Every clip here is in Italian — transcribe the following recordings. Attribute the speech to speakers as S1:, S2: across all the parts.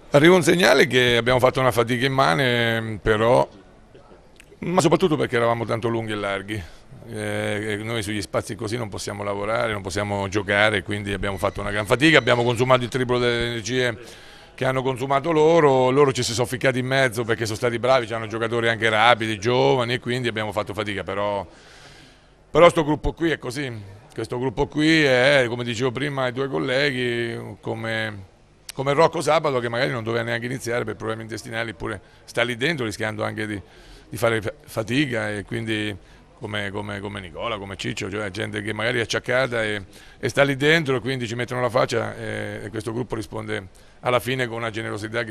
S1: Arriva un segnale che abbiamo fatto una fatica immane, però, ma soprattutto perché eravamo tanto lunghi e larghi. Noi sugli spazi così non possiamo lavorare, non possiamo giocare, quindi abbiamo fatto una gran fatica, abbiamo consumato il triplo delle energie che hanno consumato loro ci si sono ficcati in mezzo perché sono stati bravi, hanno giocatori anche rapidi, giovani e quindi abbiamo fatto fatica, però sto gruppo qui è così, questo gruppo qui è, come dicevo prima ai tuoi colleghi, come Rocco Sabato che magari non doveva neanche iniziare per problemi intestinali, eppure sta lì dentro rischiando anche di fare fatica e quindi come Nicola, come Ciccio, cioè gente che magari è acciaccata e sta lì dentro e quindi ci mettono la faccia e questo gruppo risponde alla fine con una generosità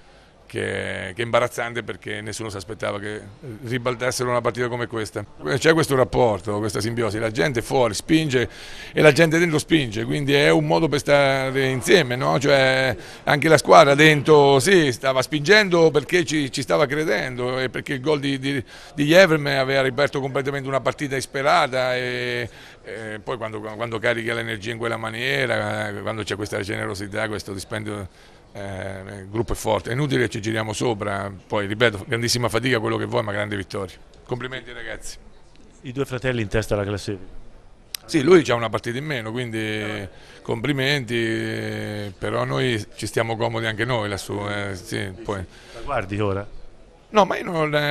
S1: che è imbarazzante perché nessuno si aspettava che ribaltassero una partita come questa. C'è questo rapporto, questa simbiosi, la gente fuori spinge e la gente dentro spinge, quindi è un modo per stare insieme, no? Cioè, anche la squadra dentro sì, stava spingendo perché ci stava credendo e perché il gol di Jevrem aveva riaperto completamente una partita disperata e poi quando carica l'energia in quella maniera, quando c'è questa generosità, questo dispendio, il gruppo è forte, è inutile che ci giriamo sopra, poi ripeto, grandissima fatica quello che vuoi, ma grande vittoria. Complimenti ragazzi.
S2: I due fratelli in testa alla classifica.
S1: Sì, lui ha una partita in meno, quindi complimenti, però noi ci stiamo comodi anche noi lassù. Sì, poi.
S2: La guardi ora?
S1: No, ma io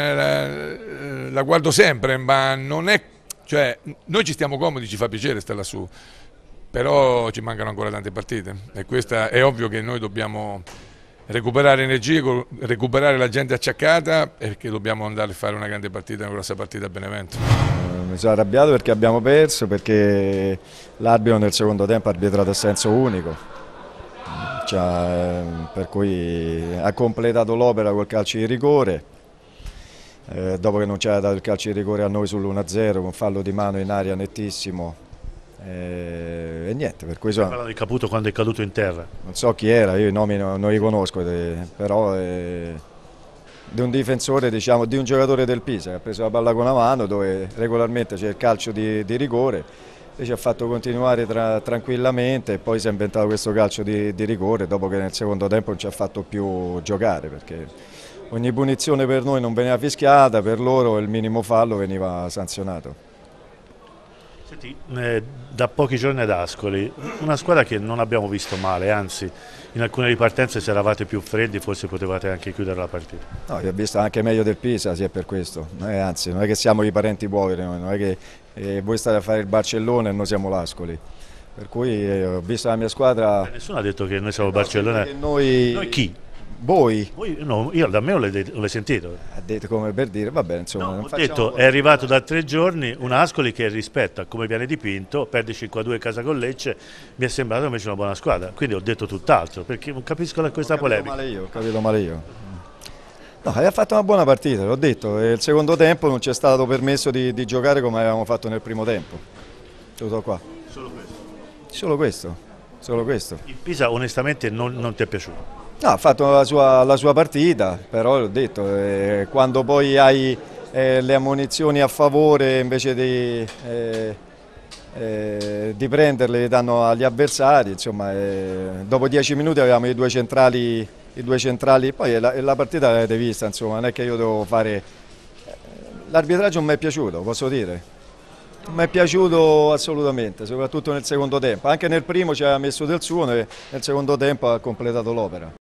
S1: la guardo sempre, ma non è, cioè, noi ci stiamo comodi, ci fa piacere stare lassù. Però ci mancano ancora tante partite e questa è ovvio che noi dobbiamo recuperare energie, recuperare la gente acciaccata perché dobbiamo andare a fare una grande partita, una grossa partita a Benevento.
S3: Mi sono arrabbiato perché abbiamo perso, perché l'arbitro nel secondo tempo ha arbitrato a senso unico, cioè, per cui ha completato l'opera col calcio di rigore, dopo che non c'era dato il calcio di rigore a noi sull'1-0 con fallo di mano in aria nettissimo. E niente, per cui
S2: Parla di Caputo quando è caduto in terra.
S3: non so chi era, io i nomi non li conosco, però di un difensore, diciamo, di un giocatore del Pisa che ha preso la palla con la mano dove regolarmente c'è il calcio di rigore e ci ha fatto continuare tranquillamente e poi si è inventato questo calcio di rigore dopo che nel secondo tempo non ci ha fatto più giocare perché ogni punizione per noi non veniva fischiata, per loro il minimo fallo veniva sanzionato.
S2: Senti, da pochi giorni ad Ascoli, una squadra che non abbiamo visto male, anzi in alcune ripartenze se eravate più freddi forse potevate anche chiudere la partita.
S3: No, io ho visto anche meglio del Pisa, sì è per questo, anzi non è che siamo i parenti poveri, non è che voi state a fare il Barcellona e noi siamo l'Ascoli, per cui ho visto la mia squadra.
S2: Nessuno ha detto che noi siamo Barcellona.
S3: Noi
S2: Chi?
S3: Voi?
S2: No, io da me non l'hai sentito.
S3: Ha detto come per dire, vabbè insomma.
S2: No,
S3: non
S2: ho
S3: facciamo
S2: detto è arrivato da 3 giorni un Ascoli che rispetto a come viene dipinto, perde 5-2 in casa con Lecce, mi è sembrato invece una buona squadra, quindi ho detto tutt'altro, perché non capisco questa polemica.
S3: Ho capito male io. No, ha fatto una buona partita, l'ho detto, e il secodo tempo non ci è stato permesso di giocare come avevamo fatto nel primo tempo. Tutto qua.
S2: Solo questo.
S3: Solo questo, solo questo.
S2: Il Pisa onestamente non ti è piaciuto?
S3: No, ha fatto la sua partita, però l'ho detto, quando poi hai le ammonizioni a favore invece di prenderle le danno agli avversari, insomma, dopo 10 minuti avevamo i due centrali, poi la partita l'avete vista, insomma, non è che io devo fare. L'arbitraggio non mi è piaciuto, posso dire. Non mi è piaciuto assolutamente, soprattutto nel secondo tempo. Anche nel primo ci aveva messo del suo, nel secondo tempo ha completato l'opera.